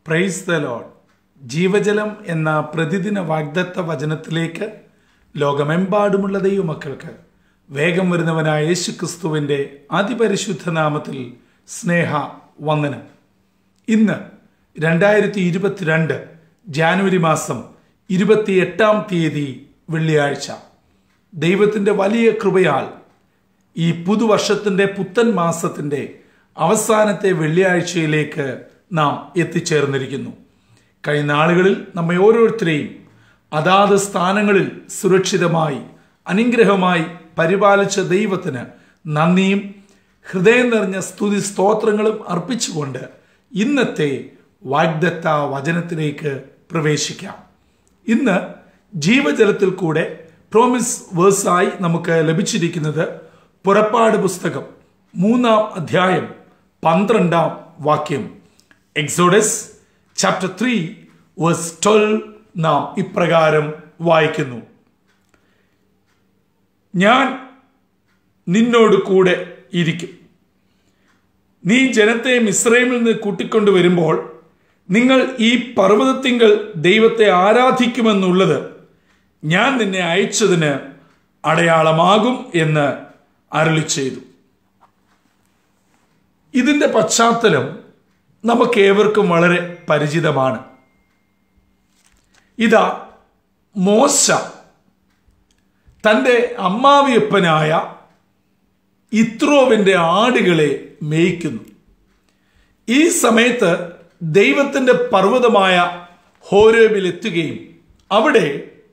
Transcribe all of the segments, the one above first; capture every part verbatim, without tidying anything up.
Praise the Lord. ജീവജലം എന്ന പ്രതിദിന വാഗ്ദത്ത വചനത്തിലേക്ക് ലോകമെമ്പാടുമുള്ള ദൈവമക്കൾക്ക് വേഗം വരുന്നവനായ യേശു ക്രിസ്തുവിൻ്റെ അതിപരിശുദ്ധ നാമത്തിൽ സ്നേഹ വന്ദനം. ഇന്ന് രണ്ടായിരത്തി ഇരുപത്തിരണ്ട് ജാനുവരി മാസം ഇരുപത്തി എട്ടാം തീയതി വെള്ളിയാഴ്ച. ദൈവത്തിൻ്റെ വലിയ കൃപയാൽ ഈ പുതുവർഷത്തിൻ്റെ പുത്തൻ മാസത്തിൻ്റെ അവസാനത്തെ വെള്ളിയാഴ്ചയിലേക്ക് നാം എത്തിച്ചേർന്നിരിക്കുന്നു. കഴിഞ്ഞ നാളുകളിൽ നമ്മെ ഓരോരുത്തരെയും അതാത് സ്ഥാനങ്ങളിൽ സുരക്ഷിതമായി അനുഗ്രഹമായി പരിപാലിച്ച ദൈവത്തിന് നന്ദിയും ഹൃദയം നിറഞ്ഞ സ്തുതി സ്തോത്രങ്ങളും അർപ്പിച്ചുകൊണ്ട് ഇന്നത്തെ വാഗ്ദത്ത വചനത്തിലേക്ക് പ്രവേശിക്കാം. ഇന്ന് ജീവജലത്തിൽ കൂടെ പ്രോമിസ് വേഴ്സായി നമുക്ക് ലഭിച്ചിരിക്കുന്നത് പുറപ്പാട് പുസ്തകം മൂന്നാം അധ്യായം പന്ത്രണ്ടാം വാക്യം. Exodus chapter three verse twelve നാം ഇപ്രകാരം വായിക്കുന്നു: ഞാൻ നിന്നോട് കൂടെ ഇരിക്കും. നീ ജനത്തെ മിസ്രൈമിൽ നിന്ന് കൂട്ടിക്കൊണ്ടുവരുമ്പോൾ നിങ്ങൾ ഈ പർവ്വതത്തിങ്കൽ ദൈവത്തെ ആരാധിക്കുമെന്നുള്ളത് ഞാൻ നിന്നെ അയച്ചതിന് അടയാളമാകും എന്ന് അരുളി ചെയ്തു. ഇതിൻ്റെ പശ്ചാത്തലം നമുക്ക് ഏവർക്കും വളരെ പരിചിതമാണ്. ഇതാ മോശ തൻ്റെ അമ്മാവിയപ്പനായ ഇത്രോവിൻ്റെ ആടുകളെ മേയ്ക്കുന്നു. ഈ സമയത്ത് ദൈവത്തിൻ്റെ പർവ്വതമായ ഹോരേബിൽ എത്തുകയും അവിടെ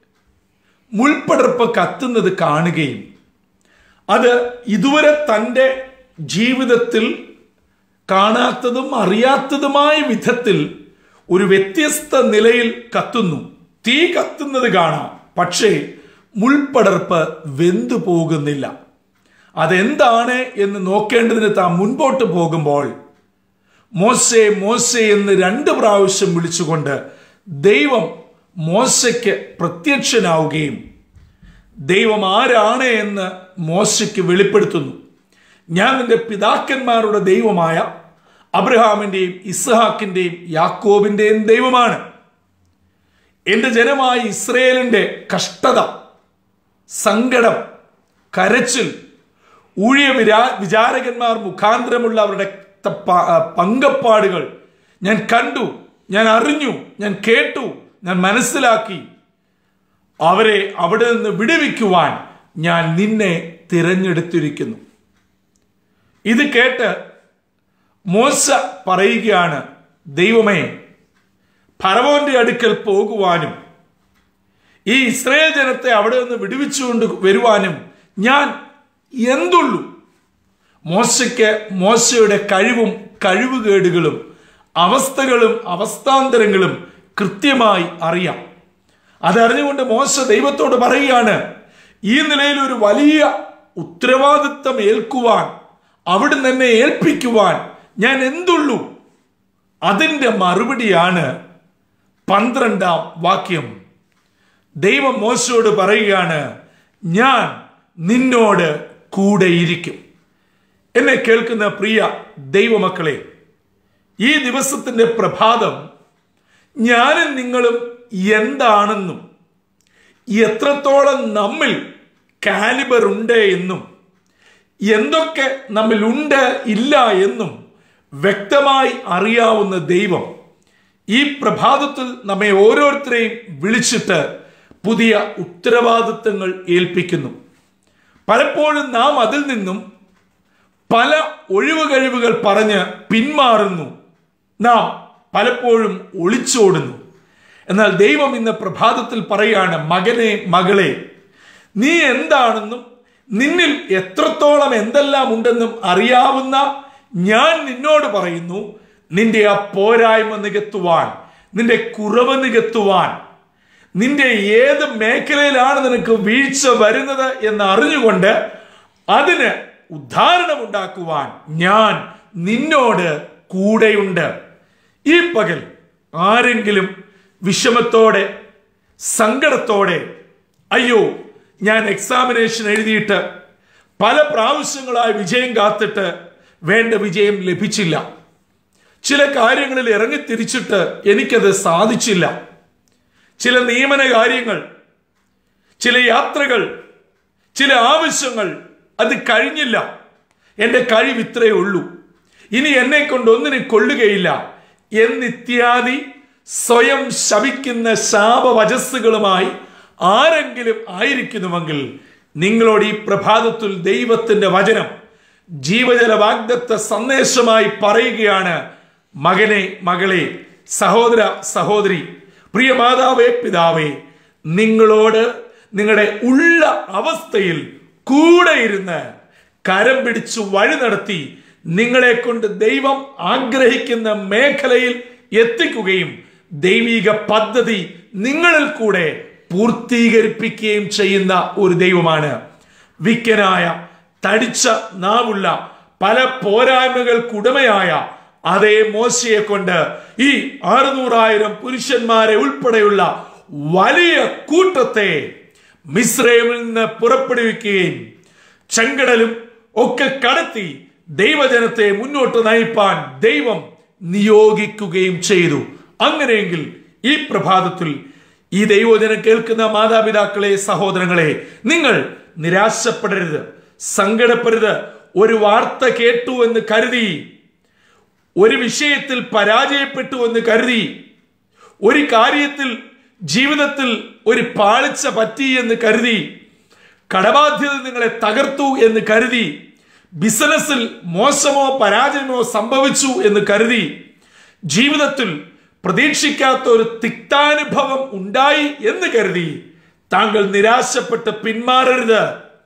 മുൾപടർപ്പ് കത്തുന്നത് കാണുകയും അത് ഇതുവരെ തൻ്റെ ജീവിതത്തിൽ കാണാത്തതും അറിയാത്തതുമായ വിധത്തിൽ ഒരു വ്യത്യസ്ത നിലയിൽ കത്തുന്നു. തീ കത്തുന്നത് കാണാം, പക്ഷേ മുൾപടർപ്പ് വെന്തു പോകുന്നില്ല. അതെന്താണ് എന്ന് നോക്കേണ്ടതിന് താൻ മുൻപോട്ട് പോകുമ്പോൾ മോശെ മോശെ എന്ന് രണ്ട് പ്രാവശ്യം വിളിച്ചുകൊണ്ട് ദൈവം മോശയ്ക്ക് പ്രത്യക്ഷനാവുകയും ദൈവം ആരാണ് എന്ന് മോശയ്ക്ക് വെളിപ്പെടുത്തുന്നു. ഞാൻ നിന്റെ പിതാക്കന്മാരുടെ ദൈവമായ അബ്രഹാമിൻ്റെയും ഇസ്ഹാക്കിൻ്റെയും യാക്കോബിൻ്റെയും ദൈവമാണ്. എൻ്റെ ജനമായ ഇസ്രയേലിൻ്റെ കഷ്ടത, സങ്കടം, കരച്ചിൽ, ഊഴിയ വിരാ വിചാരകന്മാർ മുഖാന്തരമുള്ള അവരുടെ പങ്കപ്പാടുകൾ ഞാൻ കണ്ടു, ഞാൻ അറിഞ്ഞു, ഞാൻ കേട്ടു, ഞാൻ മനസ്സിലാക്കി. അവരെ അവിടെ നിന്ന് വിടുവിക്കുവാൻ ഞാൻ നിന്നെ തിരഞ്ഞെടുത്തിരിക്കുന്നു. ഇത് കേട്ട് മോശ പറയുകയാണ്, ദൈവമേ, ഫറവോന്റെ അടുക്കൽ പോകുവാനും ഈ ഇസ്രായേൽ ജനത്തെ അവിടെ നിന്ന് വിടുവിച്ചുകൊണ്ട് വരുവാനും ഞാൻ എന്തുള്ളൂ? മോശയ്ക്ക് മോശയുടെ കഴിവും കഴിവുകേടുകളും അവസ്ഥകളും അവസ്ഥാന്തരങ്ങളും കൃത്യമായി അറിയാം. അതറിഞ്ഞുകൊണ്ട് മോശ ദൈവത്തോട് പറയുകയാണ്, ഈ നിലയിൽ ഒരു വലിയ ഉത്തരവാദിത്തം ഏൽക്കുവാൻ, അവിടുന്ന് എന്നെ ഏൽപ്പിക്കുവാൻ ഞാൻ എന്തുള്ളൂ? അതിൻ്റെ മറുപടിയാണ് പന്ത്രണ്ടാം വാക്യം. ദൈവം മോശയോട് പറയുകയാണ്, ഞാൻ നിന്നോട് കൂടെയിരിക്കും. എന്നെ കേൾക്കുന്ന പ്രിയ ദൈവമക്കളെ, ഈ ദിവസത്തിൻ്റെ പ്രഭാതം ഞാനും നിങ്ങളും എന്താണെന്നും എത്രത്തോളം നമ്മിൽ കാലിബർ ഉണ്ട് എന്നും എന്തൊക്കെ നമ്മിൽ ഉണ്ട് ഇല്ല എന്നും വ്യക്തമായി അറിയാവുന്ന ദൈവം ഈ പ്രഭാതത്തിൽ നമ്മെ ഓരോരുത്തരെയും വിളിച്ചിട്ട് പുതിയ ഉത്തരവാദിത്തങ്ങൾ ഏൽപ്പിക്കുന്നു. പലപ്പോഴും നാം അതിൽ നിന്നും പല ഒഴിവ് കഴിവുകൾ പറഞ്ഞ് പിന്മാറുന്നു. നാം പലപ്പോഴും ഒളിച്ചോടുന്നു. എന്നാൽ ദൈവം ഇന്ന് പ്രഭാതത്തിൽ പറയാണ്, മകനെ, മകളെ, നീ എന്താണെന്നും നിന്നിൽ എത്രത്തോളം എന്തെല്ലാം ഉണ്ടെന്നും അറിയാവുന്ന ഞാൻ നിന്നോട് പറയുന്നു, നിന്റെ ആ പോരായ്മ നികത്തുവാൻ, നിന്റെ കുറവ് നികത്തുവാൻ, നിന്റെ ഏത് മേഖലയിലാണ് നിനക്ക് വീഴ്ച വരുന്നത് എന്ന് അറിഞ്ഞുകൊണ്ട് അതിന് ഉദ്ധാരണമുണ്ടാക്കുവാൻ ഞാൻ നിന്നോട് കൂടെയുണ്ട്. ഈ പകൽ ആരെങ്കിലും വിഷമത്തോടെ, സങ്കടത്തോടെ, അയ്യോ, ഞാൻ എക്സാമിനേഷൻ എഴുതിയിട്ട് പല പ്രാവശ്യങ്ങളായി വിജയം കാത്തിട്ട് വേണ്ട വിജയം ലഭിച്ചില്ല, ചില കാര്യങ്ങളിൽ ഇറങ്ങിത്തിരിച്ചിട്ട് എനിക്കത് സാധിച്ചില്ല. ചില നിയമന കാര്യങ്ങൾ, ചില യാത്രകൾ, ചില ആവശ്യങ്ങൾ, അത് കഴിഞ്ഞില്ല. എൻ്റെ കഴിവ് ഇത്രയേ ഉള്ളൂ, ഇനി എന്നെ കൊണ്ട് ഒന്നിനും കൊള്ളുകയില്ല എന്നിത്യാദി സ്വയം ശപിക്കുന്ന ശാപവചസ്സുകളുമായി ആരെങ്കിലും ആയിരിക്കുന്നുവെങ്കിൽ നിങ്ങളോട് ഈ പ്രഭാതത്തിൽ ദൈവത്തിന്റെ വചനം ജീവജല വാഗ്ദത്ത സന്ദേശമായി പറയുകയാണ്. മകനെ, മകളെ, സഹോദര, സഹോദരി, പ്രിയ മാതാവേ, പിതാവേ, നിങ്ങളോട് നിങ്ങളുടെ ഉള്ള അവസ്ഥയിൽ കൂടെ ഇരുന്ന് കരം പിടിച്ചു വഴി നടത്തി നിങ്ങളെ കൊണ്ട് ദൈവം ആഗ്രഹിക്കുന്ന മേഖലയിൽ എത്തിക്കുകയും ദൈവിക പദ്ധതി നിങ്ങളിൽ കൂടെ പൂർത്തീകരിപ്പിക്കുകയും ചെയ്യുന്ന ഒരു ദൈവമാണ്. വിക്കനായ, തടിച്ച നാവുള്ള, പല പോരായ്മകൾക്കുടമയായ അതേ മോശയെ കൊണ്ട് ഈ അറുന്നൂറായിരം പുരുഷന്മാരെ ഉൾപ്പെടെയുള്ള വലിയ കൂട്ടത്തെ മിസ്രൈമിൽ നിന്ന് പുറപ്പെടുവിക്കുകയും ചെങ്കടലും ഒക്കെ കടത്തി ദൈവജനത്തെ മുന്നോട്ട് നയിപ്പാൻ ദൈവം നിയോഗിക്കുകയും ചെയ്തു. അങ്ങനെയെങ്കിൽ ഈ പ്രഭാതത്തിൽ ഈ ദൈവജനം കേൾക്കുന്ന മാതാപിതാക്കളെ, സഹോദരങ്ങളെ, നിങ്ങൾ നിരാശപ്പെടരുത്, സങ്കടപ്പെടരുത്. ഒരു വാർത്ത കേട്ടു എന്ന് കരുതി, ഒരു വിഷയത്തിൽ പരാജയപ്പെട്ടു എന്ന് കരുതി, ഒരു കാര്യത്തിൽ ജീവിതത്തിൽ ഒരു പാളിച്ച പറ്റി എന്ന് കരുതി, കടബാധ്യത നിങ്ങളെ തകർത്തു എന്ന് കരുതി, ബിസിനസ്സിൽ മോശമോ പരാജയമോ സംഭവിച്ചു എന്ന് കരുതി, ജീവിതത്തിൽ പ്രതീക്ഷിക്കാത്ത ഒരു തിക്താനുഭവം ഉണ്ടായി എന്ന് കരുതി താങ്കൾ നിരാശപ്പെട്ട് പിന്മാറരുത്.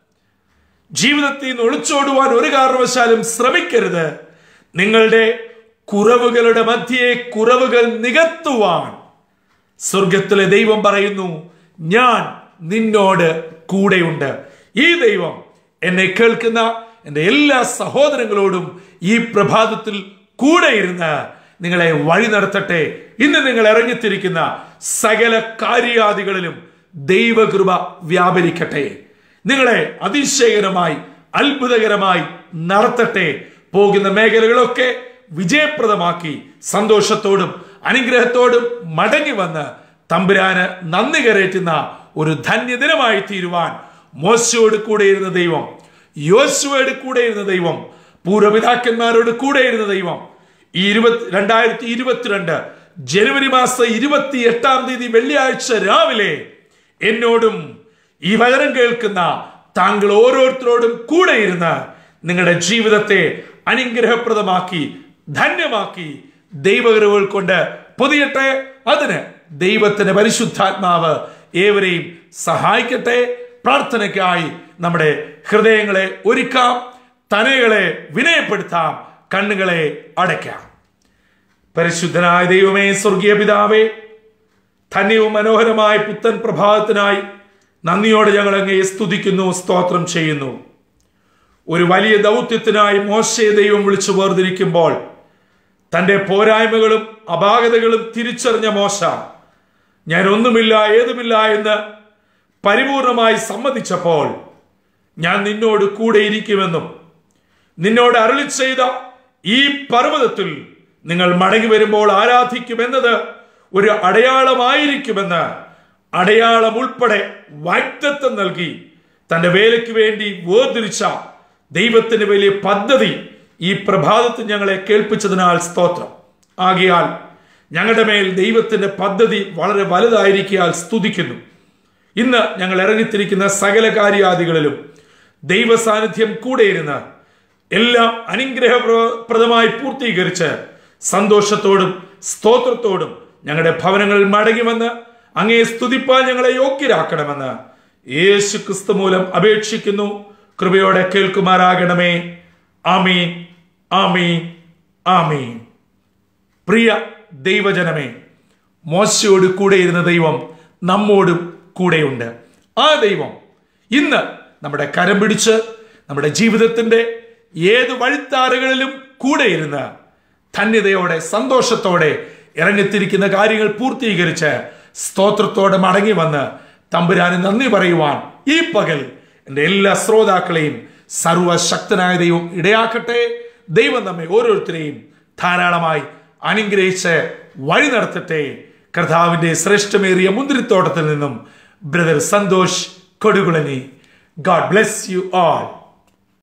ജീവിതത്തിൽ നിന്ന് ഒളിച്ചോടുവാൻ ഒരു കാരണവശാലും ശ്രമിക്കരുത്. നിങ്ങളുടെ കുറവുകളുടെ മധ്യേ കുറവുകൾ നികത്തുവാൻ സ്വർഗത്തിലെ ദൈവം പറയുന്നു, ഞാൻ നിന്നോട് കൂടെയുണ്ട്. ഈ ദൈവം എന്നെ കേൾക്കുന്ന എൻ്റെ എല്ലാ സഹോദരങ്ങളോടും ഈ പ്രഭാതത്തിൽ കൂടെ ഇരുന്ന് നിങ്ങളെ വഴി നടത്തട്ടെ. ഇന്ന് നിങ്ങൾ ഇറങ്ങിത്തിരിക്കുന്ന സകല കാര്യാദികളിലും ദൈവകൃപ വ്യാപരിക്കട്ടെ. നിങ്ങളെ അതിശയകരമായി, അത്ഭുതകരമായി നടത്തട്ടെ. പോകുന്ന മേഖലകളൊക്കെ വിജയപ്രദമാക്കി സന്തോഷത്തോടും അനുഗ്രഹത്തോടും മടങ്ങി വന്ന് തമ്പുരാന് നന്ദി കരേറ്റുന്ന ഒരു ധന്യദിനമായി തീരുവാൻ മോശയോട് കൂടെ ഇരുന്ന ദൈവം, യോശുവയോട് കൂടെ ഇരുന്ന ദൈവം, പൂർവ്വപിതാക്കന്മാരോട് കൂടെ ഇരുന്ന ദൈവം ഈ ഇരുപത്തി രണ്ടായിരത്തി ഇരുപത്തിരണ്ട് ജനുവരി മാസം ഇരുപത്തി എട്ടാം തീയതി വെള്ളിയാഴ്ച രാവിലെ എന്നോടും ഈ വചനം കേൾക്കുന്ന താങ്കൾ ഓരോരുത്തരോടും കൂടെ ഇരുന്ന് നിങ്ങളുടെ ജീവിതത്തെ അനുഗ്രഹപ്രദമാക്കി ധന്യമാക്കി ദൈവകൃപകൾ കൊണ്ട് പൊതിയട്ടെ. അതിന് ദൈവത്തിന്റെ പരിശുദ്ധാത്മാവ് ഏവരെയും സഹായിക്കട്ടെ. പ്രാർത്ഥനയ്ക്കായി നമ്മുടെ ഹൃദയങ്ങളെ ഒരുക്കാം, തനകളെ വിനയപ്പെടുത്താം, കണ്ണുകളെ അടയ്ക്കാം. പരിശുദ്ധനായ ദൈവമേ, സ്വർഗീയ പിതാവേ, ധന്യവും മനോഹരമായ പുത്തൻ പ്രഭാതത്തിനായി നന്ദിയോടെ ഞങ്ങൾ അങ്ങയെ സ്തുതിക്കുന്നു, സ്തോത്രം ചെയ്യുന്നു. ഒരു വലിയ ദൗത്യത്തിനായി മോശയെ ദൈവം വിളിച്ചു വേർതിരിക്കുമ്പോൾ തന്റെ പോരായ്മകളും അപാകതകളും തിരിച്ചറിഞ്ഞ മോശ, ഞാൻ ഒന്നുമില്ല ഏതുമില്ല എന്ന് പരിപൂർണമായി സമ്മതിച്ചപ്പോൾ, ഞാൻ നിന്നോട് കൂടെ ഇരിക്കുമെന്നും നിന്നോട് അരുളി ചെയ്ത ഈ പർവ്വതത്തിൽ നിങ്ങൾ മടങ്ങി വരുമ്പോൾ ആരാധിക്കുമെന്നത് ഒരു അടയാളമായിരിക്കുമെന്ന് അടയാളം ഉൾപ്പെടെ വാഗ്ദത്തം നൽകി തന്റെ വേലയ്ക്ക് വേണ്ടി വേർതിരിച്ച ദൈവത്തിന്റെ വലിയ പദ്ധതി ഈ പ്രഭാതത്തിൽ ഞങ്ങളെ കേൾപ്പിച്ചതിനാൽ സ്തോത്രം. ആകയാൽ ഞങ്ങളുടെ മേൽ ദൈവത്തിന്റെ പദ്ധതി വളരെ വലുതായിരിക്കാൽ സ്തുതിക്കുന്നു. ഇന്ന് ഞങ്ങൾ ഇറങ്ങിത്തിരിക്കുന്ന സകല കാര്യാദികളിലും ദൈവ സാന്നിധ്യം കൂടെ ഇരുന്ന് എല്ലാം അനുഗ്രഹപ്രദമായി പൂർത്തീകരിച്ച് സന്തോഷത്തോടും സ്തോത്രത്തോടും ഞങ്ങളുടെ ഭവനങ്ങളിൽ മടങ്ങി വന്ന് അങ്ങയെ സ്തുതിപ്പാൻ ഞങ്ങളെ യോഗ്യരാക്കണമെന്ന് യേശു ക്രിസ്തു മൂലം അപേക്ഷിക്കുന്നു. കൃപയോടെ കേൾക്കുമാറാകണമേ. ആമീൻ, ആമീൻ, ആമീൻ. പ്രിയ ദൈവജനമേ, മോശയോട് കൂടെ ഇരുന്ന ദൈവം നമ്മോടും കൂടെയുണ്ട്. ആ ദൈവം ഇന്ന് നമ്മുടെ കരം പിടിച്ച് നമ്മുടെ ജീവിതത്തിന്റെ ഏത് വഴിത്താറുകളിലും കൂടെ ഇരുന്ന് ധന്യതയോടെ സന്തോഷത്തോടെ ഇറങ്ങിത്തിരിക്കുന്ന കാര്യങ്ങൾ പൂർത്തീകരിച്ച് സ്തോത്രത്തോടെ മടങ്ങി വന്ന് തമ്പുരാന് നന്ദി പറയുവാൻ ഈ പകൽ എൻ്റെ എല്ലാ ശ്രോതാക്കളെയും സർവശക്തനായ ദൈവം ഇടയാക്കട്ടെ. ദൈവം നമ്മെ ഓരോരുത്തരെയും ധാരാളമായി അനുഗ്രഹിച്ച് വഴി നടത്തട്ടെ. കർത്താവിന്റെ ശ്രേഷ്ഠമേറിയ മുന്തിരിത്തോട്ടത്തിൽ നിന്നും brother Santhosh Kodukulanji. God bless you all.